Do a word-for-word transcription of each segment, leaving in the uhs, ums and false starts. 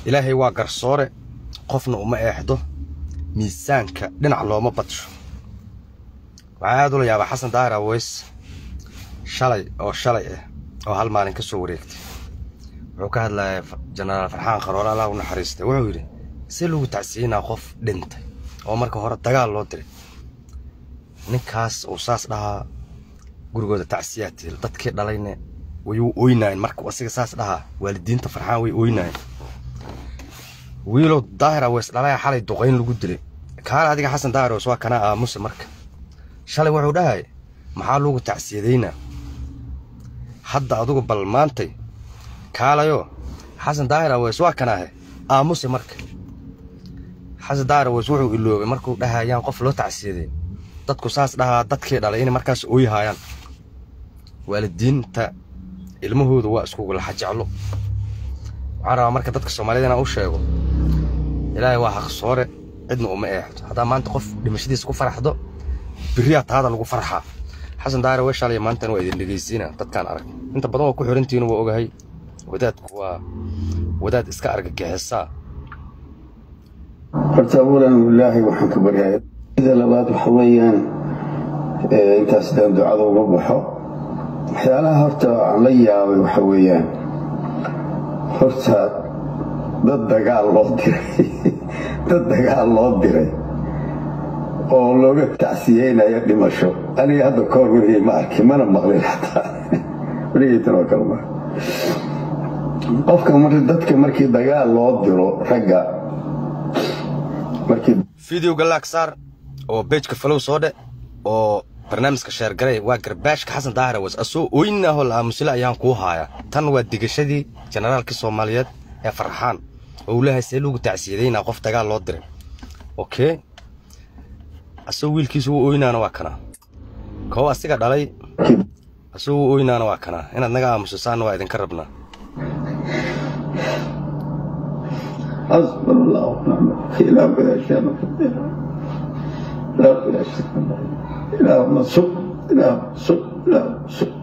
إلهي واقر صورة قفنا وما إحده ميزانك دينا الله ما بطشو وعادوا يا أبا حسن داير أويس شالي أو شالي أو هالمالين كسو وريكتي وكاد لا جنرال فرحان خرور الله ونحرسته وعوري سيلو تعسينا قف دنت أو مركو هرا دغال لو ديري ninkaas oo saas dhaha gurigooda tacsiyaati dadkii dhalayna way ooynayeen markuu asiga saas dhaha waalidiinta farxaan way ooynayeen wiilo daahir awees dhalay xalay duqeyn lagu dilay kaal adiga xasan daahir oo soo kana aamus marka shalay wuxuu dhahay maxaa lagu tacsiyadeyna hadda adigu bal maantay kaalayo xasan daahir awees waa kana aamus marka xasan daahir awees wuxuu iloobay markuu dhahayaan qof loo tacsiyadeen dadku saas dhaha dadkii dhalay in markaas ooy haayaan waalidiinta ilmahooda waa isku la xajaclo waxaan marka dadka Soomaaliyeed u sheego ilaahay waa xaq soore cidna uma eexdo hada maanta qof dhimashadiisa ku faraxdo biriya taada lagu farxa xasan daahir way shalay maanta waa idin dhageysiina dadkan arag inta badan waa ku xirantiin waa ogahay wadaadku waa wadaad iska argagixisa horta awlan wallahi waxaan ka baryahay إذا لبعض حويان أنت أسلم دعاء وبحو حيالها هرتا عليا وحويان هرتا ضد قال الله ديري ضد قال الله ديري oo looga tacsiyeyna ay dhimasho aniga hadda koor wixii ma arkin mana maqlin xataa wixii tano kalma qofka markii dadka markii dagaal loo diro ragga markii video galaak saar oo page-ka follow soo dhe oo barnaamijka share garay waa garbaashka xasan daahir was asoo ooynaho la aamusila ayaan ku haaya tan waa digashadii generaalka Soomaaliyeed ee farxaan oo uu leeyahay seelugu tacsiyadeyna qof dagaal loo diray okay asoo wiilkiisu ooynaana waa kana koo asiga dhalay asoo ooynaana waa kana inaad naga aamusaan waa idin ka rabnaa حسبنا الله ونعم الوكيل لا بلا شيء لا بلا شيء لا نصب لا نصب لا نصب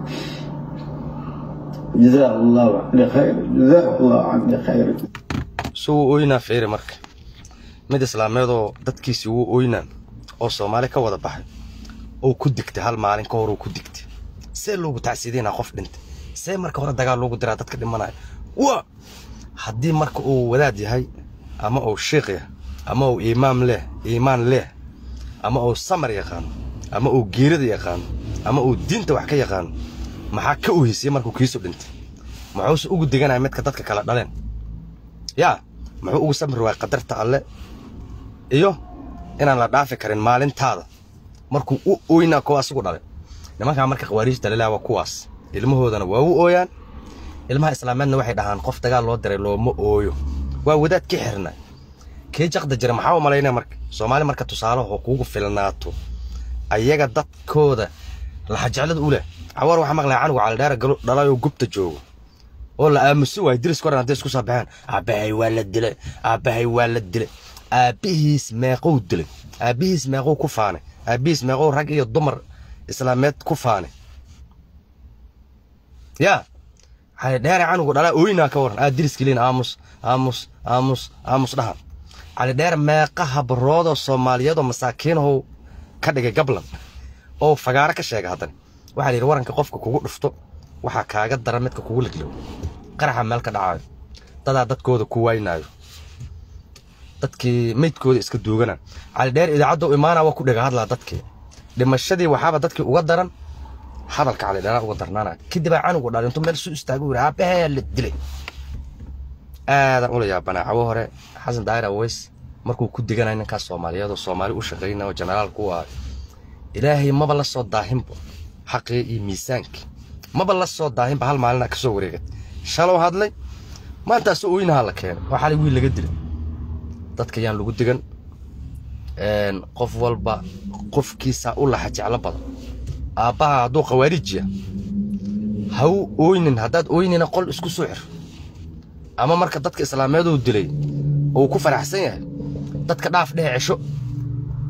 جزاه الله عني خير جزاه الله عني خير سو ooyna feere marka mid islaameedo dadkiisi uu ooynaan oo Soomaali ka wada baxay oo ku digtay hal maalin ka hor oo ku digtay see loogu tacsiidina qof dhintay see marka hore dagaal loogu diraa dadka dhimanay waa haddii marka uu wadaad yahay ama uu sheekh yahay ama uu imaam leh iimaan leh ama uu samar yaqaan ama uu geerida yaqaan ama uu diinta wax ka yaqaan maxaa ka u hisay markuu kiiso dhintay maxuu ugu diganay midka dadka kala dhaleen yaa maxuu ugu samir waa qadarta alle iyo inaan la dhaafi karin maalintaada markuu u ooyna kuwaas ugu dhalay nimanka marka qawaariijta leeyahay waa kuwaas ilmahoodana waa u ooyaan ilmaha islaameedna waxay dhahaan qof dagaal loo diray looma ooyo waa wadaad ka xirnaa kee jaqda jira maxaa u malaynaa marka Soomaali marka tusaale oo kuugu filnaato ayaga dadkooda la xajaclad u leh awar waxa maqlay canuga cali dheer dhalayo gubta joogo oo la aamusi way diris koran hadii isku sabaxaan aabahay waa la dilay aabahay waa la dilay aabihiis meeqow dilay aabihiis meeqow ku faanay aabihiis meeqow rag iyo dumar islaameed ku faanay yaa hay dheer canuga dhala ooyna ka waran aad diris kaliin aamus aamus aamus aamus dhahan على دير ما قهب الروضة الصوماليات ومساكينه كده قبلا أو فجارك الشيء هذا واحد يروان كقف كوكو رفته واحد كاجد درمت كوكو لجلو قرح مالك دعاء تدا دت كود كوين نايو دتكي ميت كود إسكت دوجنا على دير إذا عدوا إيمانا وكل جهاد لا دتكي لما الشدي وحابة دتكي وقدرن حضرك على دير وقدرنا كده بقى عنو قدر أنتم مالسوا استاجوا عبها اللي تدلي هذا أقول يا بنا عوهرة حسن داير ويس مركو كود جنا إن كاس Soomaaliyeed Soomaali u shaqeynaa oo general ku ah ilaahay ma bala soo daahin xaqii miisaanki ma bala soo daahin hal maalin ka soo wareegay shalow hadlay maanta soo weynaha la keenay waxa wiil laga dilay dadka yaan lagu digan een qof walba qofkiisa u la xajacla badan aabaha haduu qawaarijiya haw ooynin hadaad ooynina qol isku soo xir ama marka dadka islaameed uu dilay oo ku faraxsan yahay dadka dhaaf dheecisho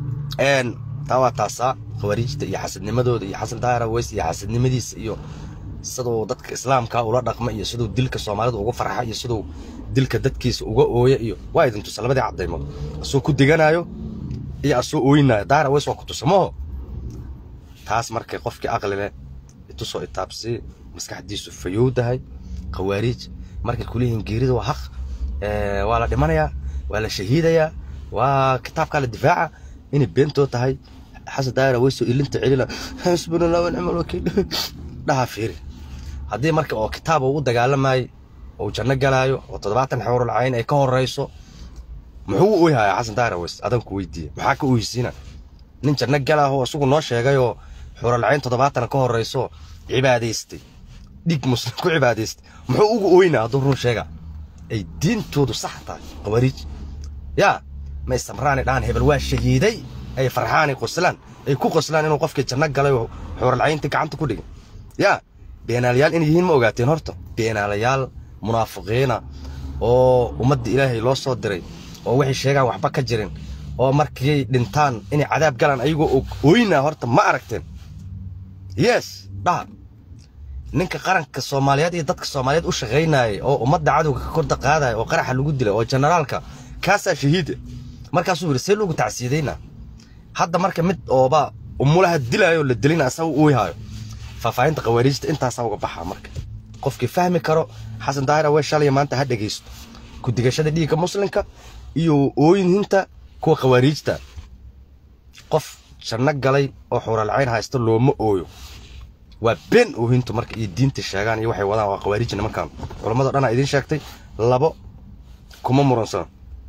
een tawa taasa khawariijta iyo xasadnimadooda iyo xasan daahir weys iyo xasadnimadiisa iyo sidoo dadka islaamka ula dhaqma iyo sidoo dilka Soomaalida uga farxa iyo sidoo dilka dadkiisa uga ooya iyo waa idin tusay labadii cadeymo asoo ku diganayo iyo asoo ooyinaa daara way soo ku tusamo taas markay qofkii aqli leh tusoo itaabsi maskaxdiisu fayowdahay qawaariij markay kuleeyeen geerida waa xaq ee waa la dhimanayaa waa la shahiidayaa waa kitaabka la difaaca in beento tahay xasan daara way soo ilinta celina hasbunallahu wa ni'mal wakiil dhaha fiiri haddii marka oo kitaab uu dagaalamay oo janno galaayo oo toddobaatan xawr lacayn ay ka horeyso muxuu u yahay xasan daara ways adan ku weydiiyay maxaa ka ooyisiina nin janno galaaho asugu noo sheegayo xawr lacayn toddobaatan ka horeyso cibaadaystay dig muslim ku cibaadaystay muxuu ugu ooyinaa hadduu run sheega ay diintoodu sax tahay qawaariij yaa ma istamraani dhaan hebel waa shahiiday ay farxaan qoslaan ay ku qoslaan inuu qofkii janno galay oo xawr lacaynta gacanta ku dhigay yaa beenaalayaal in yihiin ma ogaateen horta beenaalayaal munaafiqiina oo ummadda ilaahay loo soo diray oo wixii sheegaan waxba ka jirin oo markii dhintaan inay cadaab galaan ayagoo ooyina horta ma aragteen yes dhaha ninka qaranka Soomaaliyeed iyo dadka Soomaaliyeed u shaqeynayay oo ummadda cadowga ka korda qaaday oo qaraxa lagu dilay oo generaalka kaasa shahiid markaas uu yiri lagu tacsiideyna hadda marka mid ooba umulaha dilayo la dilina asaw uu yahay faafaynta qawaariijta intaas uga baxa marka qofkii fahmi karo xasan daahira way shalay maanta ha dhageysto ku digashada dhiigga muslimka iyo ooyinta kuwa qawaariijta qof janno galay oo xawr lacayn haysto looma ooyo waa been oohintu marka iyo diinta sheegaan iyo waxay wadaan waa qawaariij nimankan culimada dhan ay idin sheegtay labo kuma muransan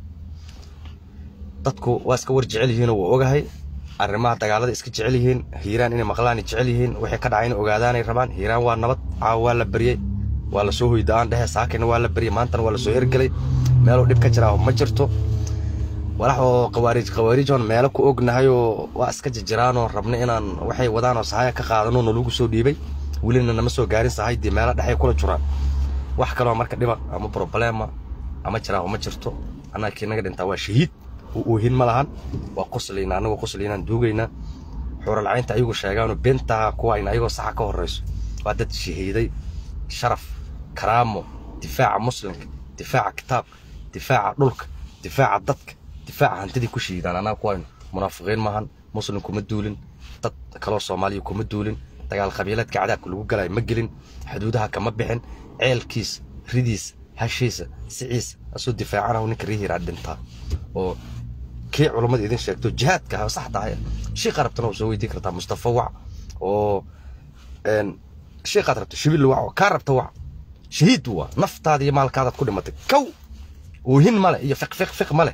dadku waa iska warjecel yihiin oo ogahay arrimaha dagaalada iska jecel yihiin hiiraan inay maqlaan jecel yihiin wixii ka dhacay in ogaadaan ay rabaan hiiraan waa nabad caawa waa la bariyay waa la soo hoydaan dhahe saakina waa la bariyay maantana waa la soo ergalay meelo dhib ka jira ma jirto walaxoo qawaariij qawaariij on meelo ku ognahay oo waa iska jiraan oo rabna inaan waxay wadaan oo saaya ka qaadano lagu soo dhiibay wilina nama soo gaarin sahaydii meelo dhaxay kula jiraan wax kale oo marka dhiba ama problema ama jira ma jirto anaka inaga dhinta waa shahiid وهين ملهان وقصلينا أنا وقصلينا دوجينا حور العين تأيجو شجعانو بنتها كوين أيجو صح كهر الرئيس وعدت شهيدي شرف كرامه دفاع مسلم دفاع كتاب دفاع دلك دفاع ضدك دفاع هنتدي كشيد أنا كوين منافقين مهن مسلم كمدولين ضد كلاس صومالي كمدولين تجعل قبيلات كعادة كل وجلا مجلين حدودها كمبحن عيل كيس رديس هالشيسة سعيس أسود دفاع عنها ونكريه ردنتها و كي علماء إذن شاكتو جهاد كها صح داعي شيء قربتنا وسوي ذكرتها مصطفى وع و إن شيء قربت شبيل وع وكربت وع شهيد وع نفط هذه مال كذا كل ما تكو وهن ماله هي فق فق فق ماله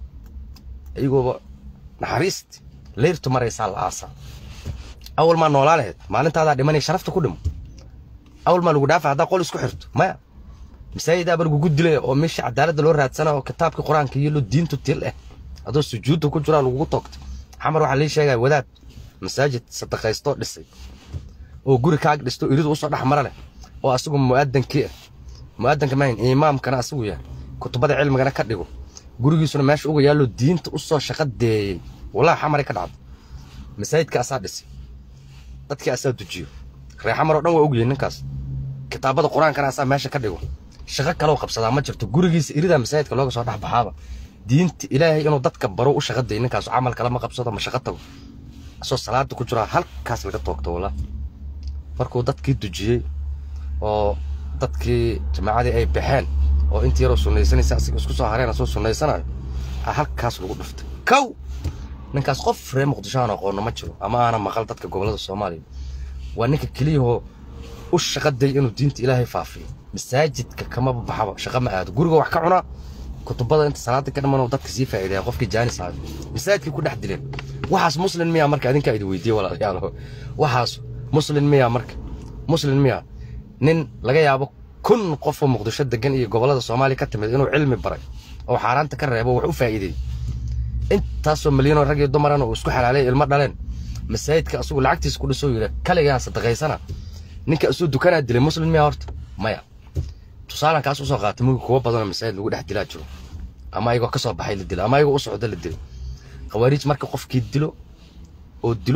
أيوة نحرست ليرتو مرة يسال عاصا أول ما نولاله ما أنت هذا دماني شرفت كلهم أول ما لو دافع هذا قول اسكحرت ما مسايدة برجو جد له ومش عدالة دلور هاد سنة وكتاب القرآن كي يلو الدين تطيله هذا السجود وكل جرا لو طاقت حمروا عليه شيء ودات مساجد صدق يستوى لسه وجوري كاج لستو يريد وصل أحمر له وأسوق مؤذن كي مؤذن كمان إمام كان أسويه كنت بدأ علم كان كديه جوري يسون ماشي هو يلو الدين تقصه شقد ولا حمر كدعب مساجد كأساد لسه تذكر أساد تجيو خير حمر ودنا وأوجي النكاس كتاب القرآن كان أساد ماشي كديه شغل كلام قبصة ما جرت جورجيس يريد مساعد كلام صار نحب حابة دينت إلهي إنه ضد كبروا وشغل دينك عشان عمل كلام قبصة ما شغلته أساس صلاة كجرا هل كاس لقى توقته ولا فرقوا ضد كي تجي أو ضد كي جماعة أي بحال أو أنت يا رسول الله سنة ساعة كسكوس هارين أساس سنة سنة هل كاس لقى نفط كو نكاس قف ريم قدشان أقول ما تشلو أما أنا ما غلطت كقبلة الصومالي وأنك كليه هو وش شغل دي إنه دينت إلهي فافي مساجد كما بحبا شغل ما عاد جورجو وحكي عنا كتبنا أنت صلاة كده ما نوضت كثيفة إذا قف كجاني صار مساجد كل حد لين وحاس مسلم مية مركز هذين كايد ويدي ولا يعني وحاس مسلم مية مركز مسلم مية نين لقى أبو كن قف مقدشات دجن إيه قبلة الصومالي كتم إنه علم بري أو حرام تكرر أبو وحوف فائدة أنت تصل مليون الرجل دمر أنا وسكح عليه المرة لين مساجد كأسوق العكس كل سوي له كلا جالس تغيسنا نين كأسوق دكان أدري مسلم مية أرت مية تصالح كاس وصل قاتمو كوا بدنا مساعد لو دحت دلاجو اما ايغو كسو بخاي لدل اما ايغو وسعود لدل خواريج marka qofkii dilo oo dilo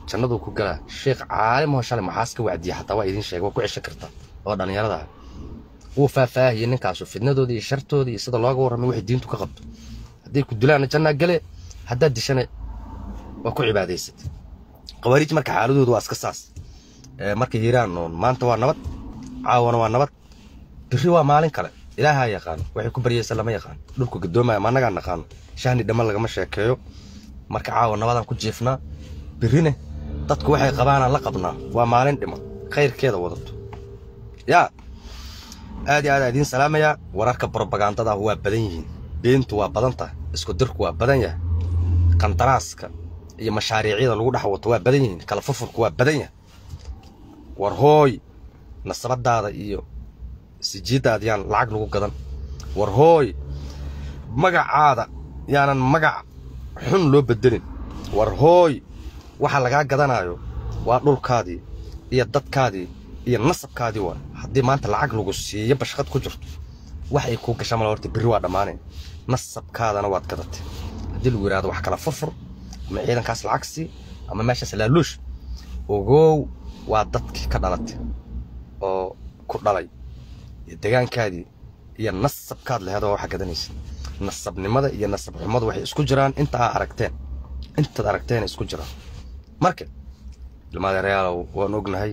jannadu ku galaa sheekh caalim oo shalay maxaas ka wacdiya xataa waa idin sheegay waa ku cisho kartaa oo dhalinyarada wuu faahfaahiyay ninkaas fidnadooda iyo shartooda iyo sida looga warramay wixii diintu ka qabto haddii ku dilaan janna gale haddaad dishana waa ku cibaadaysat qawaariij marka xaaladoodu waa iska saas markay hiiraan noon maanta waa nabad caawana waa nabad birri waa maalin kale ilaaha yaqaan waxay ku baryaysan lama yaqaan dhulku gadoomaya ma anaga naqaan shahni dhamal laga ma sheekeeyo marka caawa nabadan ku jiifnaa birrine dadku waxay qabaan la qabnaa waa maalin dhima khayrkeeda wadato yaa aad iyo aad idin salaamaya wararka propagandada waa badan yihiin beentu waa badan tahay isku dirku waa badan yahay qandaraaska iyo mashaariicda lagu dhaxwato waa badan yihiin kala furfurku waa badan yahay war hooy nasabadaada iyo sijiidaad yaan lacag lagu gadan war hooy magacaada yaanan magac xun loo bedelin war hooy waxa laga gadanayo waa dhulkaadii iyo dadkaadii iyo nasabkaadii waa haddii maanta lacag lagu siiyo bashqad ku jirto wax ay ku gashaa mal horta birri waa dhamaanay nasabkaadana waad gadatay haddii lagu yiraahdo wax kala furfur ama ciidankaas lacag sii ama meeshaas laaluush ogow waa dadkii ka dhalatay oo ku dhalay deegaankaadii iyo nasabkaad leedahay waxa gadanaysa nasabnimada iyo nasab xumadu waxay isku jiraan inta aad aragteen inta aad aragteen isku jiraan marka ilmaha real waan ognahay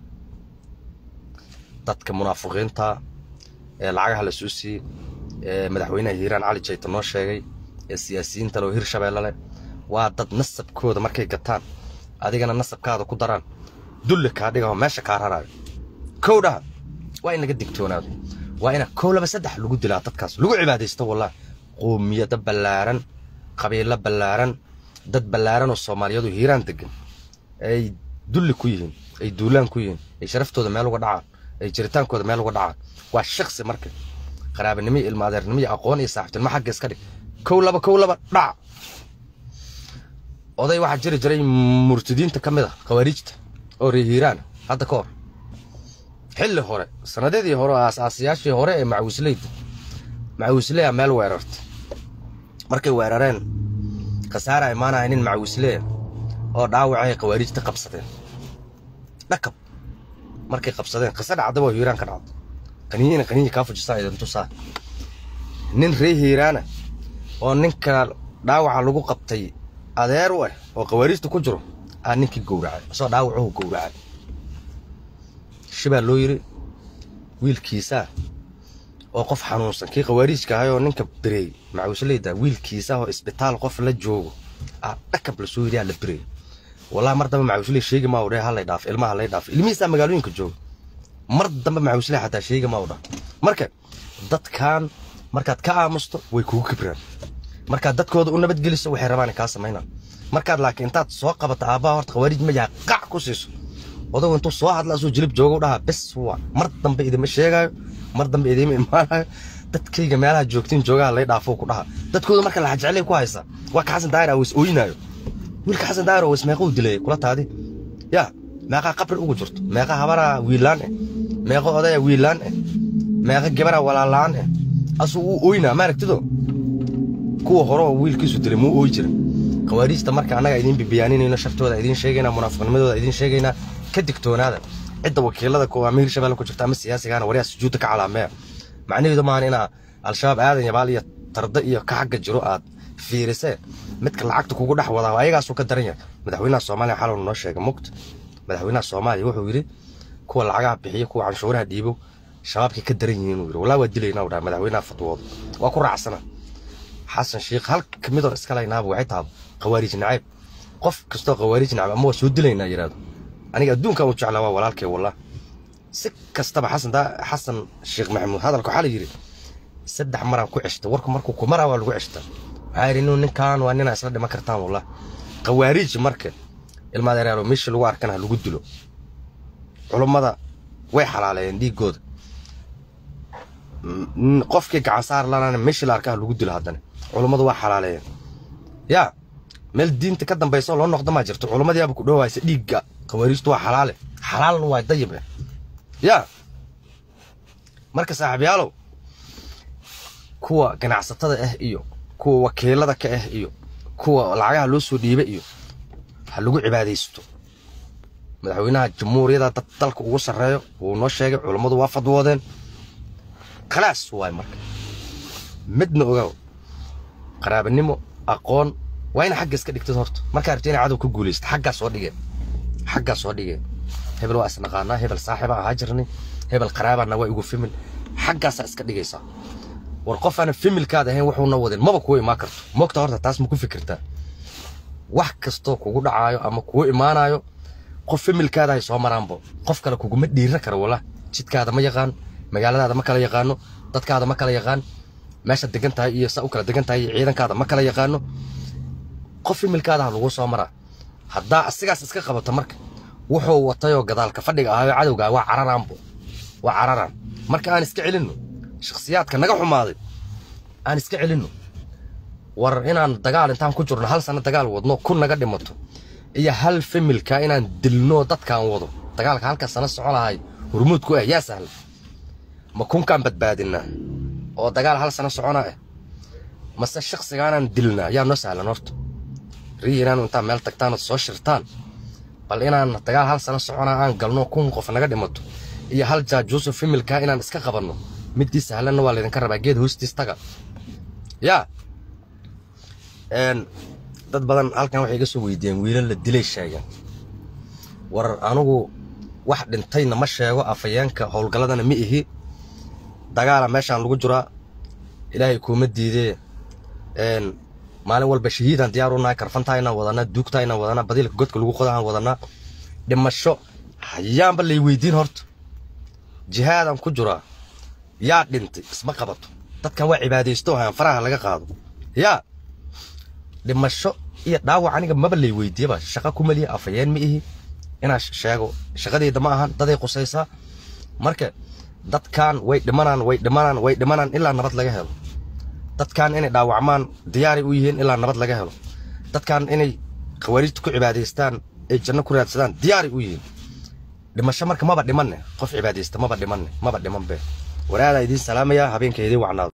dadka munaafiqiinta ee lacagaha la suusi ee madaxweynaha Hiiraan Cali Jayto noo sheegay ee siyaasiyiinta loo Hirshabeelle leh waa dad nasabkooda markay gataan adigana nasabkaada ku daraan dulle ka dhigo meesha ka rarayo kowda waa in laga digtoonaado waa in kow laba saddex lagu dilaa dadkaas lagu cibaadeysto wallahi qoomiyada ballaaran qabiilo ballaaran dad ballaaran oo Soomaaliyeed Hiiraan degan ay dulli ku yihiin ay duulaan ku yihiin ay sharaftooda meel uga dhacaan ay jiritaankooda meel uga dhacaan waa shakhsi marka qaraabanimo ilma adeernimo aqoon iyo saaxiibtinimo xagga iska dhig kow laba kow laba dhac oday waxa jiri jiray murtadiinta kamid ah qawaariijta oo Hiiraan hadda ka hor xilli hore sanadadii hore aas-aasiyaashii hore ee macawisleyda macawisleyda meel weerarta markay weerareen khasaara imaanaya nin macawisley oo dhaawacay qawaariijta qabsadeen dhakab markay qabsadeen qasada cadaba Hiiraan ka dhacdo qaniina qaniina ka fujisay idan tusaa nin reer Hiiraan oo ninka dhaawaca lagu qabtay adeer way oo qawaariijta ku jiro aan ninkii gowracay soo dhaawacu gowracay shibaa loo yiri wiilkiisa oo qof xanuunsan kii qawaariijka ahay oo ninka biray macawisleyda wiilkiisa oo isbitaal qof la joogo ah dhakab la soo yiri la biray والله مرة ما معوسلي شيء ما وده هلا يضاف المها هلا يضاف اللي ميسا مقالوين كجو مرة ما معوسلي حتى شيء ما وده مركب ضد كان مركب كأمستو ويكون كبران مركب ضد كود قلنا بتجلس وحرماني كاسة مهنا مركب لكن أنت تسوق بتعبا ورت خوارج مجا قع كوسيس وده وأنتو صواحد لازم جلب جوجو ده بس هو مرة بإيد مش شيء مرة بإيد ما ضد كي جمالها جوكتين جوجا هلا يضافوك ده ضد كود مركب الحج عليه كويسة وكحسن دايرة ويسوينايو wiilka xasan daaro oo ismeeqo dilay kula taadi ya meeqa qabr ugu jirto meeqa habara wiilaan meeqa odaya wiilaan meeqa gabara walaalaan asu uu oyna ma aragtido kuwa hore wiilkiisu dilay muu ooy jiray qawaariista marka anaga idin bibiyaaninayna shaftooda idin sheegayna munaafiqnimadooda idin sheegayna ka digtoonaada cidda wakiilada ku amir shabeelle ku jirta ama siyaasigaana wariya sujuudta ka calaamee macnaheedu ma ina al-shabaab aadan yabaal iyo tarda iyo ka xagga jiro aad fiirisay midka lacagta kugu dhax wada ayaga soo ka daran yahay madaxweynaha Soomaaliya xal uu noo sheegay muqt madaxweynaha Soomaaliya wuxuu yiri kuwa lacagaha bixiyo kuwa canshuuraha dhiibo shabaabka ka daran yihiin uu walaa waa dilayna wada madaxweynaha fatwooda waa ku raacsana xasan sheekh hal kamid oo iska leeynaaba waxay tahay qawaariij nacayb qof kasto qawaariij nacayb ama soo dilayna yiraahdo aniga adduunka uu jeclaa waa walaalkay wallah si kastaba xasan da xasan sheekh maxamuud hadalku xal yiri saddex mar aan ku cishto warku markuu ku maraa waa lagu cishtaa عارينو نكان واننا اسلا دما كرتان والله قواريج marka ilma deereero meesh lagu arkana lagu dilo culimada way xalaalayeen dhiigooda qofkii gacan saar lana meesh la arkaa lagu dilo hadana culimadu waa xalaalayeen ya meel diinta ka dambayso loo noqdo ma jirto culimadii abu ku dhawaayay dhiigga qawaariistu waa xalaale xalaal waa dayib ya marka saaxiibayaalo kuwa ganacsatada ah iyo kuwa wakiilada ka ah iyo kuwa lacagaha loo soo dhiibay iyo ha lagu cibaadeysto madaxweynaha jamhuuriyadda dad dalka ugu sareeyo uu noo sheegay culimadu waa fadwoodeen khalaas waay marka midna ogaw qaraabanimo aqoon waa in xagga iska dhigtid horta marka aragtay in cadow ku guuleysto xagga soo dhigay xagga soo dhigay hebel waa isnaqaana hebel saaxiiba aha jirnay hebel qaraabana waa igu famil xaggaas iska dhigaysa war qof aan familkaada ahayn wuxuu noo wadin maba kuwa imaan karto moogta horta taas ma ku fikirtaa wax kasto kugu dhacaayo ama kuwa imaanayo qof familkaada ay soo maraanbo qof kale kuguma dhiira karo wala jidkaada ma yaqaan magaaladaada ma kala yaqaano dadkaada ma kala yaqaan meesha degan tahay iyo saa u kala degan tahay ciidankaada ma kala yaqaano qof familkaada lagu soo maraa haddaa asigaas iska qabato marka wuxuu watayoo gadaalka fadhiga ahayo cadowga waa cararaanbo waa cararaan marka aan iska celinno shakhsiyaadka naga xumaaday aan iska celinno war inaan dagaal intaan ku jirno hal sano dagaal wadno kun naga dhimato iyo hal familka inaan dilno dadkaan wado dagaalka halka sano socon lahay hormuud ku ah yaa sahlan ma kunkaan badbaadinaa oo dagaal hal sano socona ah mase shakhsigaanaan dilnaa yaa noo sahlan horta riiraan intaan meel tagtaan oo soo shirtaan bal inaan dagaal hal sano socona aan galno kun qof naga dhimato iyo hal jaajuus familka inaan iska qabanno midii sahlan waa leedan ka rabaa geed hoostiis taga yaa een dad badan halkan waxay iga soo weydiiyeen wiilal la dilay sheegan war anigu wax dhintayna ma sheego afayeenka howlgaladana ma ihi dagaala meeshaan lagu jiraa ilaahay kuma diidee een maalin walba shahiidan diyaar u nahay karfantayna wadana duugtayna wadana badilka godka lagu qodahan wadana dhimasho hayaanba lay weydiin horta jihaadan ku jiraa yaa dhintay isma qabato dadkan waa cibaadeysto aan faraha laga qaado yaa dhimasho iyo dhaawac aniga maba lay weydiiyaba shaqo ku maliya afayeen ma ihi ina sheego shaqadeeda ma ahan daday qusaysa marka dadkan way dhimanaan way dhimanaan way dhimanaan ilaa nabad laga helo dadkan inay dhaawacmaan diyaari u yihiin ilaa nabad laga helo dadkan inay khawaarijta ku cibaadaystaan ee janno ku raadsadaan diyaari u yihiin dhimasho marka maba dhimanne qof cibaadaysta maba dhimanne maba dhiman be waraada idin salaamaya habeenkeedii wacnaado